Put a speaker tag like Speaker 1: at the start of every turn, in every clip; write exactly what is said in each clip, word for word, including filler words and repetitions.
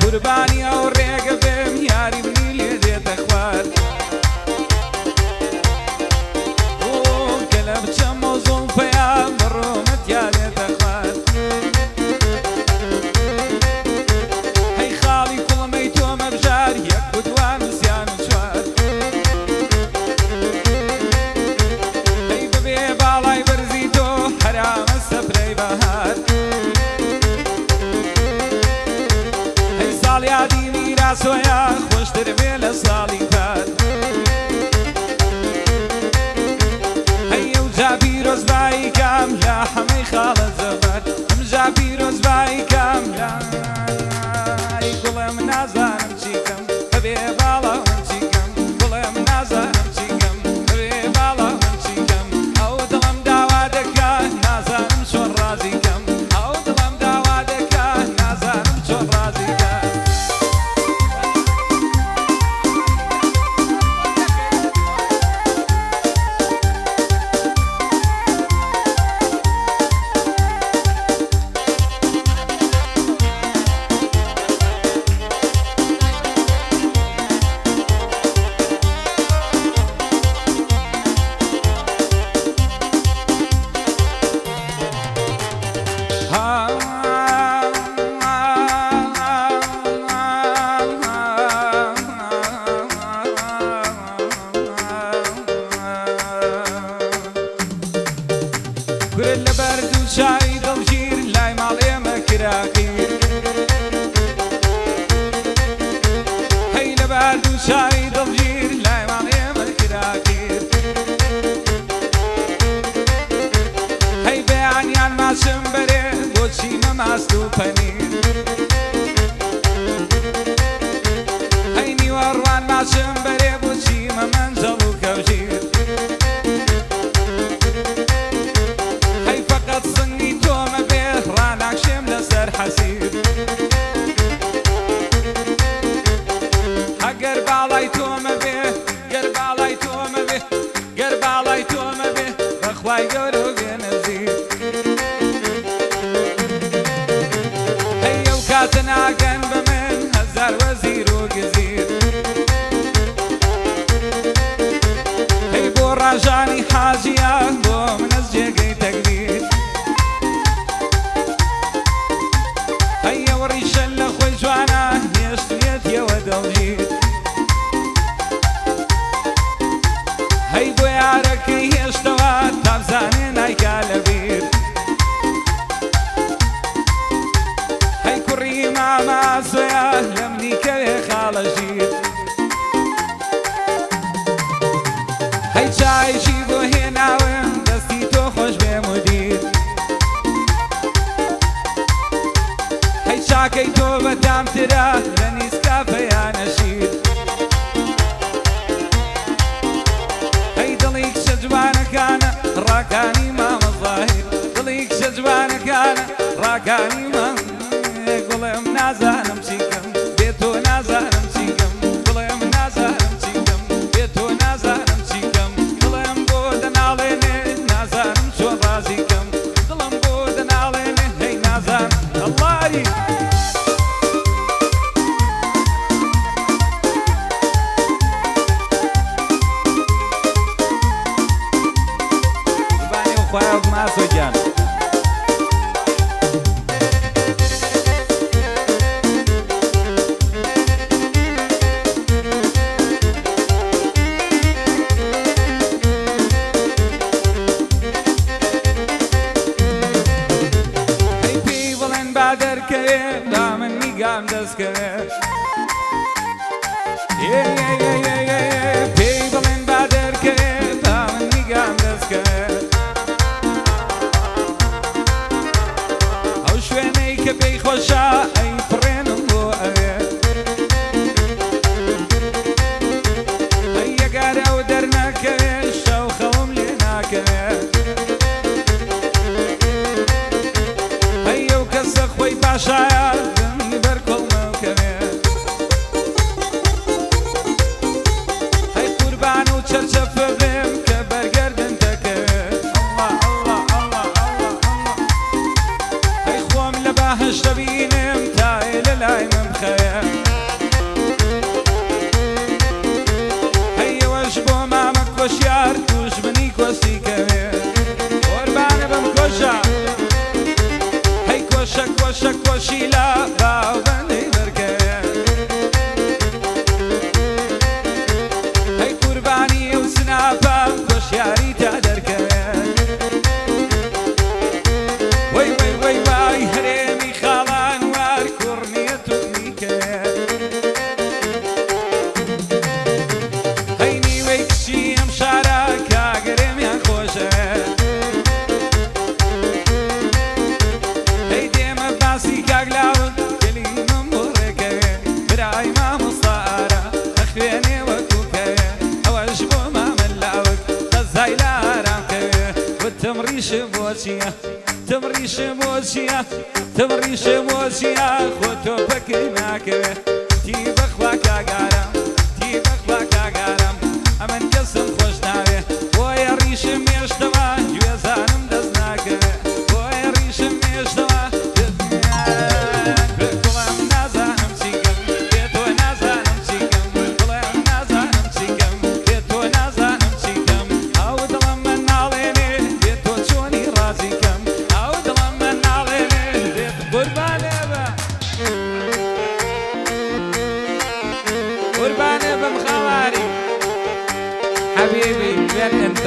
Speaker 1: قوربانی ئەو ڕێگە بێم یاری منی لێ دێتە خوار کە لە بچەمە زوڵفەیان بڕۆمەت یا دێتە خوار هەی خاڵی کوڵمەی تۆمە بژار یەک و دوان وسیان و چوار هەی ببێ باڵای بەرزی تۆ حرامە سەفرەی بەهار هەی ساڵیادی میراسۆیە خۆشتر بێ لە ساڵی پار هەی ئەو جا پیرۆزبایی کام لە هەمەی خاڵە زەبەر ئەم جا پیرۆزبایی کام لە ئەی گوڵێ من نازانم چیکەم بەبێ باڵا من چیکەم گوڵێ من نازانم چیکەم بەبێ باڵا من چیکەم ئەو دڵم داوا دەکا نازانم چۆن ڕازیکەم ئەو دڵم داوا دەکا نازانم چۆن ڕازیکەم گورل لە بەرد و چاوی دڵگیر لای ماڵ ئێمە کراگیر هەی لە بەرد و چاوی دڵگیر لای ماڵ ئێمە کراگیر هەی بەیانیان ماچم بەرێ بۆچی مەماست و پەنیر هەی نیوەڕوان ماچم بەرێ بۆچی مەمەنجەڵ و کەوژیر سنگی تۆمە بێ ڕاناکشێم لەسەر حەسیر ئەگەر باڵای تۆمە بێ گەر باڵای تۆمە بێ گەر باڵای تۆمە بێ بەخوای گەورە بێ نەزیر هەی ئەو کاتە ناگەن بە من هەزار وەزیر و گزیر هەی بۆ ڕاژانی حاجیە بۆ منەز جێگەی تەکبیر هەی ئەو ڕیشەن لە خۆی جوانە هێشتوێتیەوە دڵگیر هەی بۆ یارەکەی هێشتەوە تابزانێ نایکا لەبیر هەی کوڕی ماماسۆیە لە منیکەوێ خاڵە ژیر هەی چایشی بۆ هێناوم دەستی تۆ خۆش بێ مدیر هەی چاکەی تۆ بەتامترە لە نیسکافەیانە شیر هەی دڵی کچە جوانەکانە ڕاکانی مامە زاهیر دڵی کچە جوانەکانە ڕاکانی مام گوڵێم نازانم چیکەم بێ تۆ نازانم چیکەم گوڵێم نازانم چیکەم بێ تۆ نازانم چیکەم دڵم بۆ دەناڵێنێ نازانم چۆن ڕازیکەم دڵم بۆ دەناڵێنێ هەی نازانم ئەڵڵاری قوربانی و خوایە ماسۆ گیان با من میگم دست کرد پی بلند بادر کرد با من میگم دست کرد او شوێنەی کە پێی خۆشە ئەی فڕێنم بۆ ئەوێ ئەی ئەگەر ئەو دەرنەکەوێت شەو خەوم لێ ناکەوێت ئەی ئەو کەسە خۆی باشایە دەمی بەرکۆڵمەوکەوێت ئەی قوربان و چەرچەفە بێم کە بەرگەردن دەکەوێت ئەی خۆم لە بەهەشتە بینم تایە لە لای برای من بخەیە هەیەوەش بۆ مامە کۆشیار دوژمنی کۆسی کەوێ قوربانە بم کۆشە هەی کۆشە کۆشە کۆشی لە باوبەندەی بەرکەوێ هەی قوربانی ئەو سناپەم کۆشیاری تا دەرکەوێ وەی وەی وەی وای هەرێمی خاڵان وار کوڕنیە توکنیکەوێ هەی نیوەی کچی ئەم شارە کاگەرێمیان خۆشە هەی دێمە باسی کاگلاون گەلیمم بۆ ڕێکەوێ برای مامۆستارە ئەخوێنێ وەکوکەوێ ئەوەش بۆ مامە لاوک قەزای لە ئارامکەوێ وە تەمڕیشم بۆ چییە تەمڕیشم بۆ چییە تەمڕیشم بۆ چییە خۆ تۆ پەکەی ناکەوێ تی بەخوا کاگارم تی بەخوا کاگارم ئەمن کەسم خۆش ناوێ بۆیە ڕیشم مێشتەوە گوێزانم دەست ناکەوێ بۆیە ڕیشم مێشتەوە بڵێم نازانم چیکەم بێ تۆ نازانم چیکەم بڵێم نازانم چیکەم بێ تۆ نازانم چیکەم ئەو دڵم من ناڵێنێ بێ تۆ چۆنی ڕازیکەم ئەو دڵم من ناڵێنێ بێت قوربانێ بە قوربانێ بم خاواری حبيبي وين انت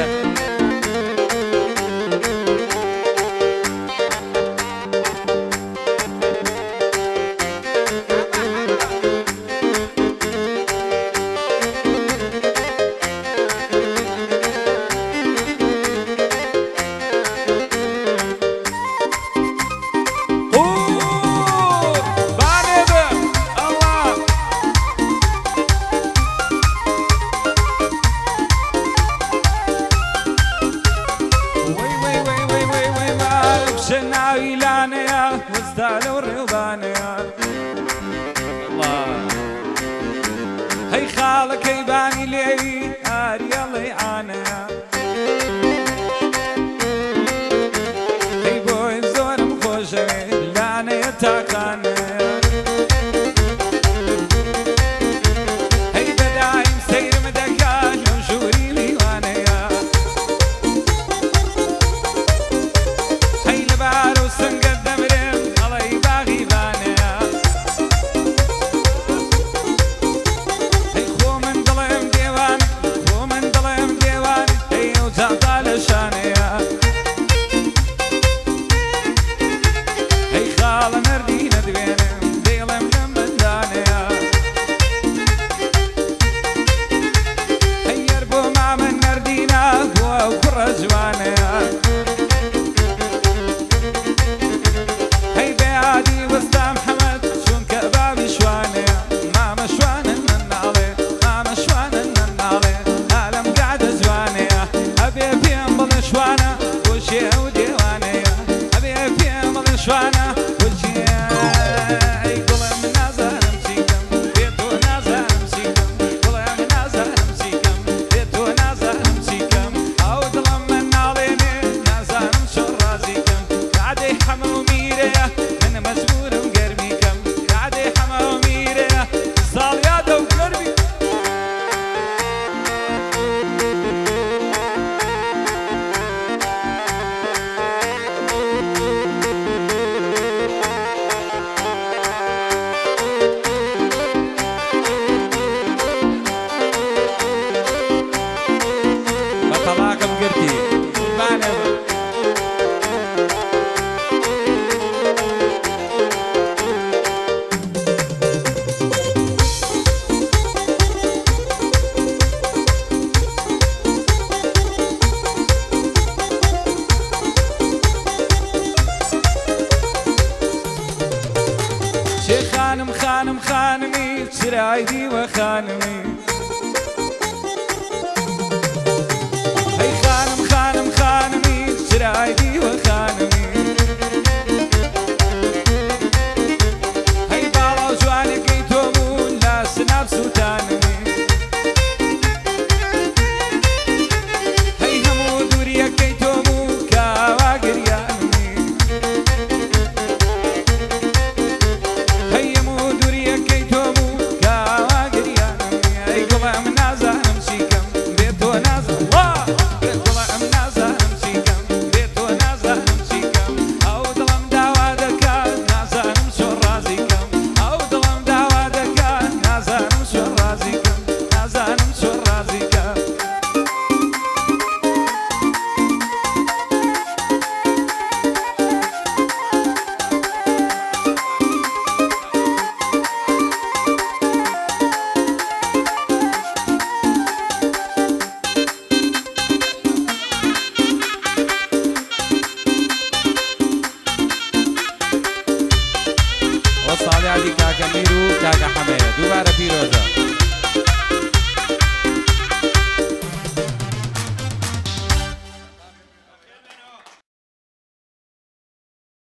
Speaker 1: شناوي لانيا وستالو الريوبانيا الله هي خالك يباني ليوي هاري الله يعانيا هي بوي زور مخوشي لانيا تاقانيا هي بدايم سير مدكان وشوري ليوانيا بارو سنگت دمرم علي باغي بانيا هي خو من ظلم ديوان خو من ظلم ديوان هي وزعطا لشانيا هي خال نردينا دوينم ديلم لمن دانيا هي يربو مع من نردينا هو وكر جوانيا عادي وسطى محمد شون كبابي شوانيا ماما شوان النالي ماما شوان النالي عالم قاعدة زوانيا أبي فيهم بضن شوانا وشي وديوانيا أبي فيهم بضن شوانا وشي قلم نازل مسيكم بيتو نازل مسيكم قلم نازل مسيكم بيتو نازل مسيكم أو دلم من ناليني نازل مشو رازيكم قاعدة حمل وميريا مجبور وقربي كم قاعدة حما وميرة صاليادة وقربي بطلاقم قرتي قربانة خانم خانم خانمي سرايدي وخانمي هي خانم خانم خانمي سرايدي وخانمي هي بالا وجواني كيتومون لا سناب سوتانمي هي همو دوريا كيتومون كاواقريانمي هي همو بە ساڵیادی کاکە میر و کاکە حەمەیە